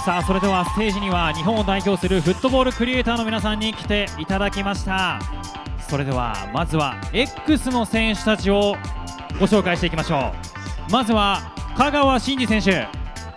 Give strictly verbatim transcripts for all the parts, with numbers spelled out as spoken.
さあそれではステージには日本を代表するフットボールクリエイターの皆さんに来ていただきました。それではまずは X の選手たちをご紹介していきましょう。まずは香川真司選手、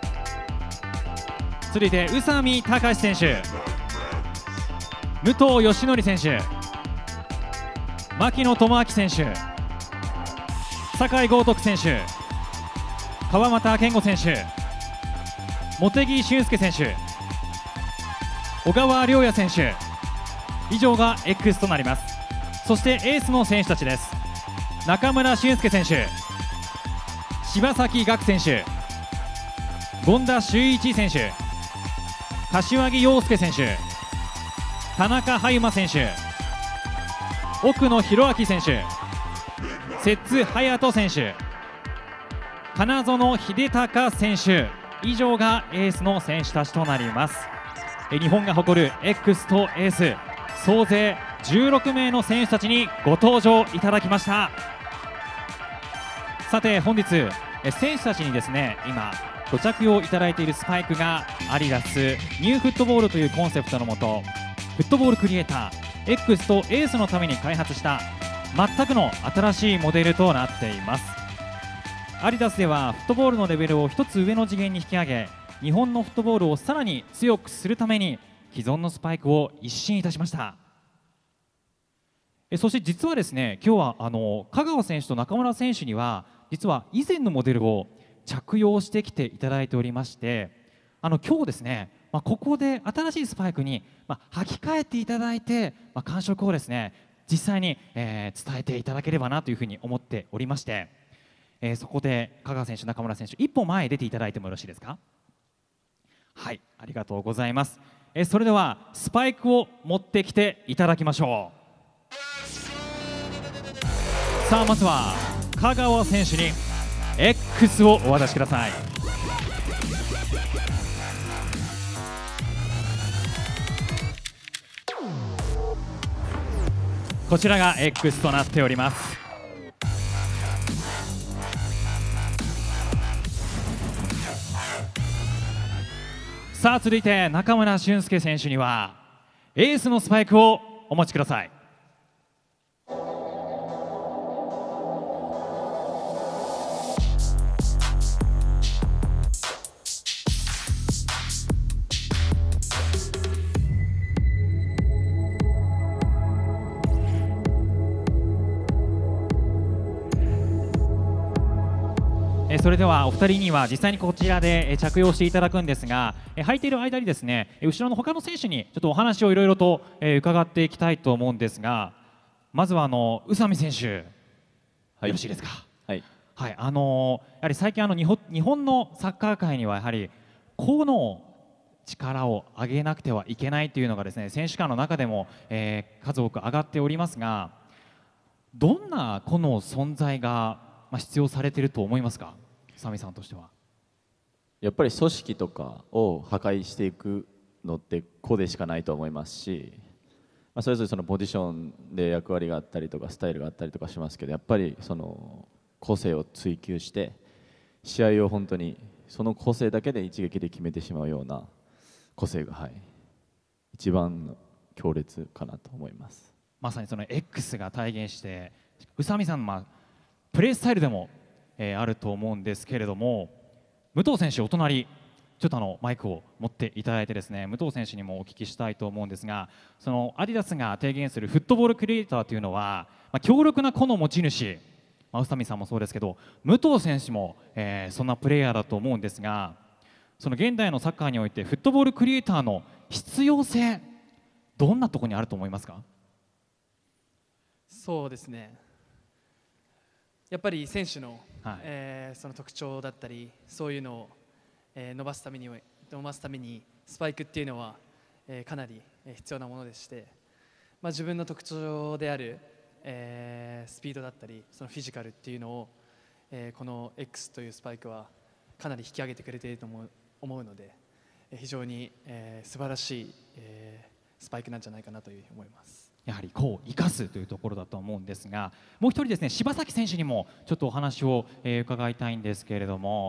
続いて宇佐美貴史選手、武藤義則選手、牧野智明選手、酒井豪徳選手、川又健吾選手、茂木俊介選手、小川亮也選手、以上が X となります。そしてエースの選手たちです。中村俊輔選手、柴崎岳選手、権田修一選手、柏木陽介選手、田中葉馬選手、奥野博明選手、摂津隼人選手、金園秀孝選手、以上がエースの選手たちとなります。日本が誇る X とエース総勢じゅうろくめいの選手たちにご登場いただきました。さて本日選手たちにですね今ご着用いただいているスパイクがアディダスニューフットボールというコンセプトのもとフットボールクリエイター X とエースのために開発した全くの新しいモデルとなっています。アディダスではフットボールのレベルを一つ上の次元に引き上げ日本のフットボールをさらに強くするために既存のスパイクを一新いたしました。えそして実はですね今日はあの香川選手と中村選手には実は以前のモデルを着用してきていただいておりましてあの今日ですね、まあ、ここで新しいスパイクに、まあ、履き替えていただいて、まあ、感触をですね実際に、えー、伝えていただければなというふうに思っておりまして、えー、そこで香川選手中村選手一歩前へ出ていただいてもよろしいですか。はい、ありがとうございます。えー、それではスパイクを持ってきていただきましょう。さあまずは香川選手に X をお渡しください。こちらが X となっております。さあ続いて中村俊輔選手にはエースのスパイクをお持ちください。それではお二人には実際にこちらで着用していただくんですが履いている間にですね後ろの他の選手にちょっとお話をいろいろと伺っていきたいと思うんですがまずはあの宇佐美選手、はい、よろしいですか。はい、はい、あのやはり最近あの日本日本のサッカー界にはやはり個の力を上げなくてはいけないというのがですね選手間の中でも、えー、数多く上がっておりますがどんな個の存在が必要されていると思いますか。宇佐美さんとしてはやっぱり組織とかを破壊していくのって個でしかないと思いますし、まあ、それぞれそのポジションで役割があったりとかスタイルがあったりとかしますけどやっぱりその個性を追求して試合を本当にその個性だけで一撃で決めてしまうような個性が、はい、一番強烈かなと思います。 まさにその X が体現して宇佐美さんの、まあ、プレースタイルでもえー、あると思うんですけれども武藤選手お隣ちょっとあのマイクを持っていただいてですね武藤選手にもお聞きしたいと思うんですがそのアディダスが提言するフットボールクリエイターというのは、まあ、強力な個の持ち主、まあ、宇佐美さんもそうですけど武藤選手も、えー、そんなプレイヤーだと思うんですがその現代のサッカーにおいてフットボールクリエイターの必要性どんなところにあると思いますか。 そうですねやっぱり選手の、 はいえー、その特徴だったりそういうのを、えー、伸ばすために伸ばすためにスパイクっていうのは、えー、かなり必要なものでして、まあ、自分の特徴である、えー、スピードだったりそのフィジカルっていうのを、えー、この X というスパイクはかなり引き上げてくれていると思う、思うので非常に、えー、素晴らしい、えー、スパイクなんじゃないかなというふうに思います。 やはり個を生かすというところだと思うんですがもう一人ですね柴崎選手にもちょっとお話を、えー、伺いたいんですけれども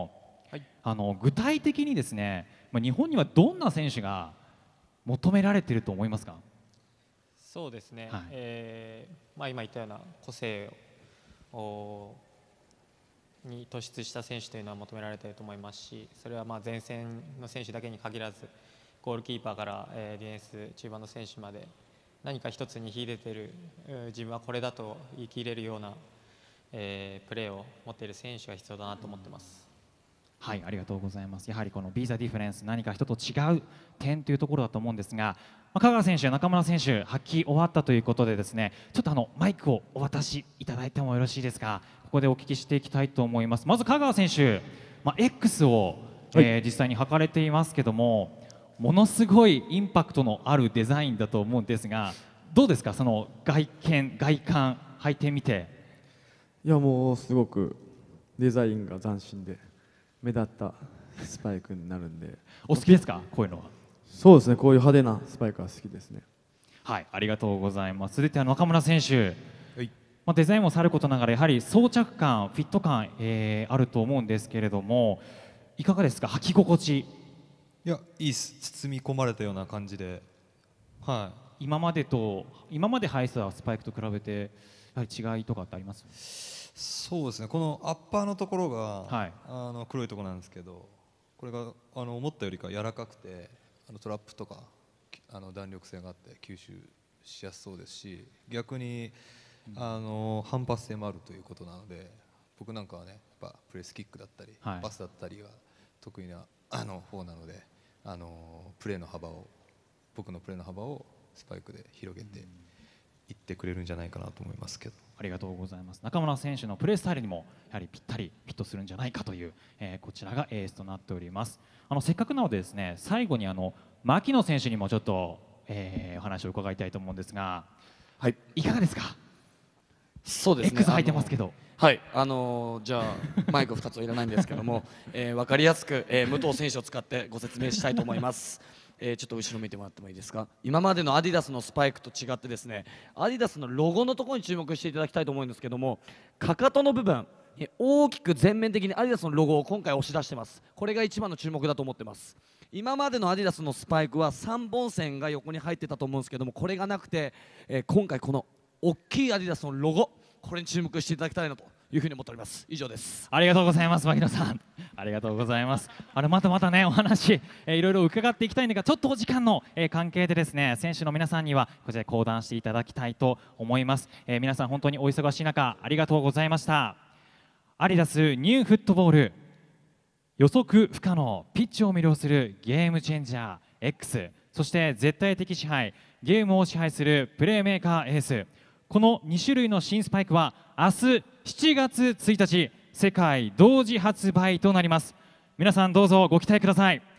はい、 あの具体的にですね、まあ、日本にはどんな選手が求められていると思いますか？ そうですね、 はい、 えーまあ、今言ったような個性をに突出した選手というのは求められていると思いますし、それはまあ前線の選手だけに限らず、ゴールキーパーから、えー、ディフェンス中盤の選手まで何か一つに秀でている、自分はこれだと言い切れるような、えー、プレーを持っている選手が必要だなと思ってます。 はい、ありがとうございます。やはりこの Be the Difference、何か人と違う点というところだと思うんですが、まあ、香川選手、中村選手、発揮終わったということでですね、ちょっとあのマイクをお渡しいただいてもよろしいですか？ここでお聞きしていきたいと思います。まず香川選手、まあ、X を、えー、実際に履かれていますけども、ものすごいインパクトのあるデザインだと思うんですが、どうですか、その外見、外観履いてみて。 いや、もうすごくデザインが斬新で目立ったスパイクになるんで。 お好きですか、こういうのは？ そうですね、こういう派手なスパイクは好きですね。 はい、ありがとうございます。続いては中村選手、 はい、 まあ、デザインもさることながらやはり装着感、フィット感、えー、あると思うんですけれども、いかがですか、履き心地？ いや、いいっす。包み込まれたような感じで、はい、 今までと今まで履いてたスパイクと比べてやはり違いとかってあります？ そうですね、このアッパーのところが、 はい、 あの黒いところなんですけど、これがあの思ったよりか柔らかくて、あのトラップとかあの弾力性があって吸収しやすそうですし、逆にあの反発性もあるということなので、僕なんかはね、やっぱプレスキックだったり、 はい、 パスだったりが得意なあの方なので、あのプレーの幅を僕のプレーの幅をスパイクで広げていってくれるんじゃないかなと思いますけど。 ありがとうございます。中村選手のプレースタイルにもやはりぴったりフィットするんじゃないかという、えー、こちらがエースとなっております。あのせっかくなのでですね、最後にあの牧野選手にもちょっと、えー、お話を伺いたいと思うんですが、 はい、 いかがですか？ そうですね、 X 履いてますけど、 はい、あのー、じゃあマイクふたつはいらないんですけども、えー、分かりやすく、えー、武藤選手を使ってご説明したいと思います。えー、ちょっと後ろ見てもらってもいいですか？今までのアディダスのスパイクと違ってですね、アディダスのロゴのところに注目していただきたいと思うんですけども、かかとの部分、えー、大きく全面的にアディダスのロゴを今回押し出してます。これが一番の注目だと思ってます。今までのアディダスのスパイクはさんぼん線が横に入ってたと思うんですけども、これがなくて、えー、今回この大きいアディダスのロゴ、これに注目していただきたいなというふうに思っております。以上です。 ありがとうございます。牧野さん、ありがとうございます。あれ、またまたね、お話、えー、いろいろ伺っていきたいんですが、ちょっとお時間の、えー、関係でですね、選手の皆さんにはこちらで講談していただきたいと思います。えー、皆さん本当にお忙しい中ありがとうございました。アディダスニューフットボール、予測不可能、ピッチを魅了するゲームチェンジャー X、 そして絶対的支配、ゲームを支配するプレーメーカーエース、このに種類の新スパイクは明日しちがつついたち世界同時発売となります。皆さんどうぞご期待ください。